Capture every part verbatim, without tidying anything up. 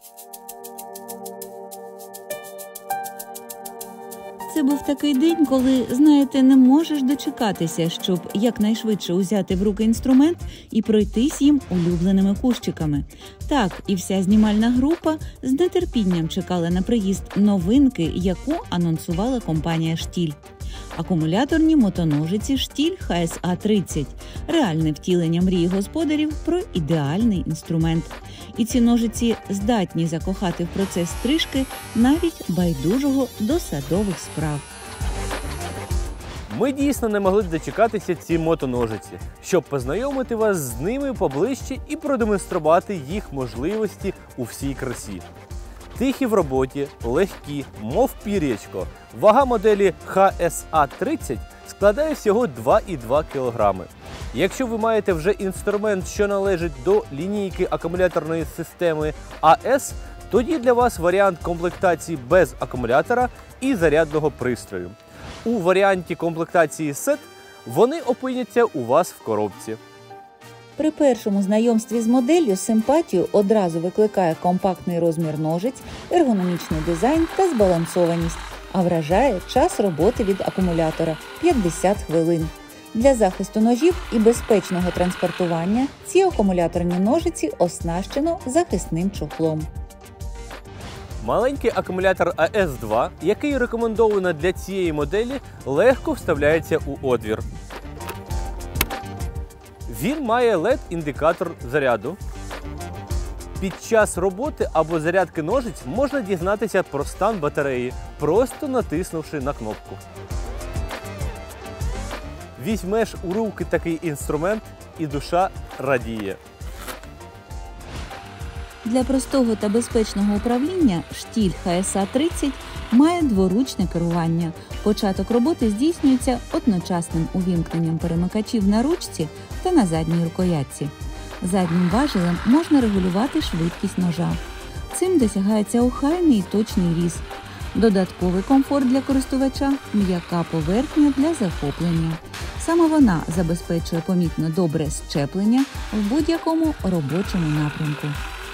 Це був такий день, коли, знаєте, не можеш дочекатися, щоб якнайшвидше узяти в руки інструмент і пройтись їм улюбленими кущиками. Так, і вся знімальна група з нетерпінням чекала на приїзд новинки, яку анонсувала компанія «Штіль». Акумуляторні мотоножиці «Штіль Х С А тридцять» – реальне втілення мрії господарів про ідеальний інструмент. І ці ножиці здатні закохати в процес стрижки навіть байдужого до садових справ. Ми дійсно не могли дочекатися ці мотоножиці, щоб познайомити вас з ними поближче і продемонструвати їх можливості у всій красі. Тихі в роботі, легкі, мов пір'ячко. Вага моделі Х С А тридцять складає всього два і два кілограми. Якщо ви маєте вже інструмент, що належить до лінійки акумуляторної системи А С, тоді для вас варіант комплектації без акумулятора і зарядного пристрою. У варіанті комплектації сет вони опиняться у вас в коробці. При першому знайомстві з моделлю симпатію одразу викликає компактний розмір ножиць, ергономічний дизайн та збалансованість, а вражає час роботи від акумулятора – п'ятдесят хвилин. Для захисту ножів і безпечного транспортування ці акумуляторні ножиці оснащено захисним чохлом. Маленький акумулятор А С два, який рекомендовано для цієї моделі, легко вставляється у отвір. Він має лед-індикатор заряду. Під час роботи або зарядки ножиць можна дізнатися про стан батареї, просто натиснувши на кнопку. Візьмеш у руки такий інструмент і душа радіє. Для простого та безпечного управління «Штіль Х С А тридцять» має дворучне керування. Початок роботи здійснюється одночасним увімкненням перемикачів на ручці та на задній рукоятці. Заднім важелем можна регулювати швидкість ножа. Цим досягається охайний і точний різ. Додатковий комфорт для користувача – м'яка поверхня для захоплення. Саме вона забезпечує помітно добре щеплення в будь-якому робочому напрямку.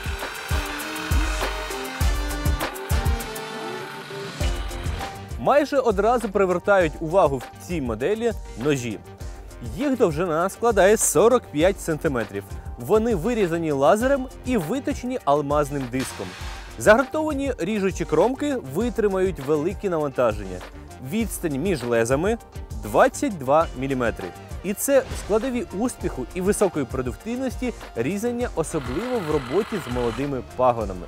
Майже одразу привертають увагу в цій моделі ножі. Їх довжина складає сорок п'ять сантиметрів. Вони вирізані лазером і виточені алмазним диском. Загартовані ріжучі кромки витримають великі навантаження. Відстань між лезами – двадцять два міліметри. І це складові успіху і високої продуктивності різання, особливо в роботі з молодими пагонами.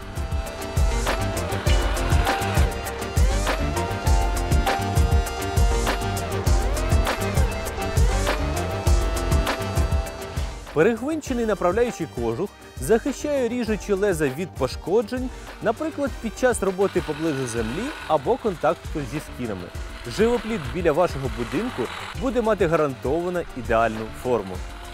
Перегвинчений направляючий кожух захищає ріжучі леза від пошкоджень, наприклад, під час роботи поблизу землі або контакту зі стінами. Живопліт біля вашого будинку буде мати гарантовано ідеальну форму.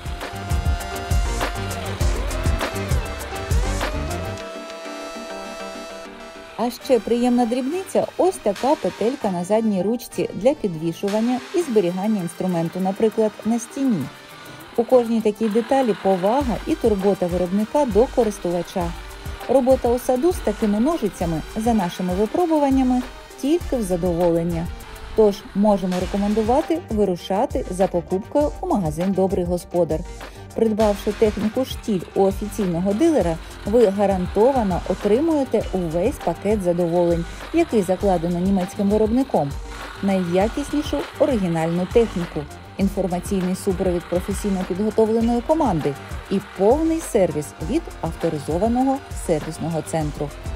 А ще приємна дрібниця – ось така петелька на задній ручці для підвішування і зберігання інструменту, наприклад, на стіні. У кожній такій деталі повага і турбота виробника до користувача. Робота у саду з такими ножицями, за нашими випробуваннями, тільки в задоволення. Тож можемо рекомендувати вирушати за покупкою у магазин «Добрий господар». Придбавши техніку «Штіль» у офіційного дилера, ви гарантовано отримуєте увесь пакет задоволень, який закладено німецьким виробником. Найякіснішу оригінальну техніку, інформаційний супровід професійно підготовленої команди і повний сервіс від авторизованого сервісного центру.